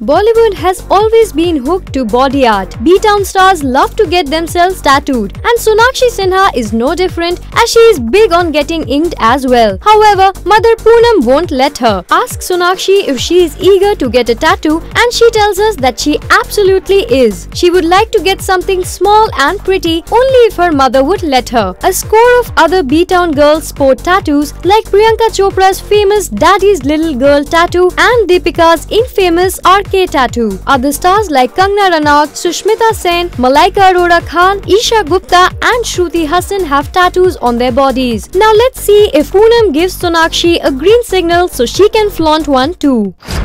Bollywood has always been hooked to body art. B-Town stars love to get themselves tattooed, and Sonakshi Sinha is no different, as she is big on getting inked as well. However, mother Poonam won't let her. Ask Sonakshi if she is eager to get a tattoo, and she tells us that she absolutely is. She would like to get something small and pretty only if her mother would let her. A score of other B-Town girls sport tattoos like Priyanka Chopra's famous Daddy's Little Girl tattoo and Deepika's infamous RK tattoo. Other stars like Kangana Ranaut, Sushmita Sen, Malaika Arora Khan, Isha Gupta and Shruti Hassan have tattoos on their bodies. Now let's see if Poonam gives Sonakshi a green signal so she can flaunt one too.